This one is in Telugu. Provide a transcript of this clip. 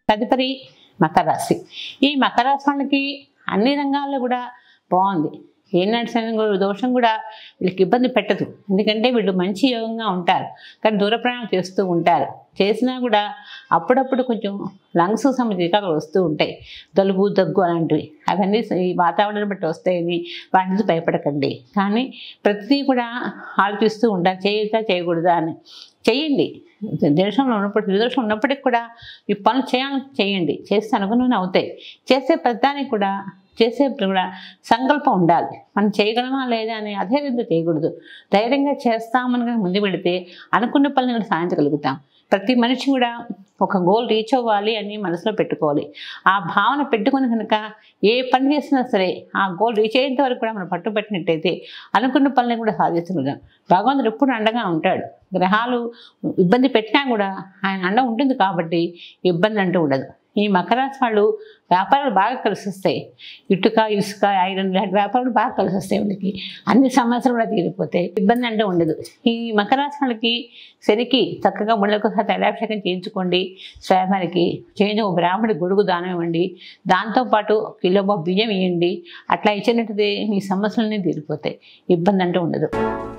తదుపరి మకర రాశి. ఈ మకర రాశి వాళ్ళకి అన్ని రంగాల్లో కూడా బాగుంది. ఏనాటి దోషం కూడా వీళ్ళకి ఇబ్బంది పెట్టదు. ఎందుకంటే వీళ్ళు మంచి యోగంగా ఉంటారు. కానీ దూర ప్రయాణం చేస్తూ ఉంటారు. చేసినా కూడా అప్పుడప్పుడు కొంచెం లంగ్స్ సంబంధించి వస్తూ ఉంటాయి. జలుబు, దగ్గు అలాంటివి. అవన్నీ ఈ వాతావరణం బట్టి వస్తాయని వాటి నుంచి భయపడకండి. కానీ ప్రతిదీ కూడా ఆలోచిస్తూ ఉంటారు, చేయొచ్చా చేయకూడదా అని. చేయండి. దేశంలో ఉన్నప్పుడు విదేశంలో ఉన్నప్పటికీ కూడా ఈ పనులు చేయండి. చేస్తే అనుగుణంగా అవుతాయి. చేసే ప్రతిదానికి కూడా చేసేప్పుడు కూడా సంకల్పం ఉండాలి. మనం చేయగలమా లేదా అని అదే విధంగా చేయకూడదు. ధైర్యంగా చేస్తామని ముందు పెడితే అనుకున్న పనులు కూడా సాధించగలుగుతాం. ప్రతి మనిషి కూడా ఒక గోల్ రీచ్ అవ్వాలి అని మనసులో పెట్టుకోవాలి. ఆ భావన పెట్టుకుని కనుక ఏ పని చేసినా సరే ఆ గోల్ రీచ్ అయ్యేంత వరకు కూడా మనం పట్టుబట్టినట్టయితే అనుకున్న పనులను కూడా సాధించగలుగుతాం. భగవంతుడు ఎప్పుడు అండగా ఉంటాడు. గ్రహాలు ఇబ్బంది పెట్టినా కూడా ఆయన అండ ఉంటుంది కాబట్టి ఇబ్బంది అంటూ ఉండదు. ఈ మకర రాశి వాళ్ళు వ్యాపారాలు బాగా కలిసి వస్తాయి. ఇటుక, ఇసుక, ఐరన్ లాంటి వ్యాపారాలు బాగా కలిసి వస్తాయి. వాళ్ళకి అన్ని సమస్యలు కూడా తీరిపోతాయి. ఇబ్బంది అంటే ఉండదు. ఈ మకర రాశి వాళ్ళకి శనికి చక్కగా ముళ్ళకు తైలాభిషేకం చేయించుకోండి. స్వామివారికి చేయించి ఒక బ్రాహ్మడి గొడుగు దానం ఇవ్వండి. దాంతోపాటు కిలో బియ్యం ఇవ్వండి. అట్లా ఇచ్చినట్టయితే మీ సమస్యలన్నీ తీరిపోతాయి. ఇబ్బంది అంటూ ఉండదు.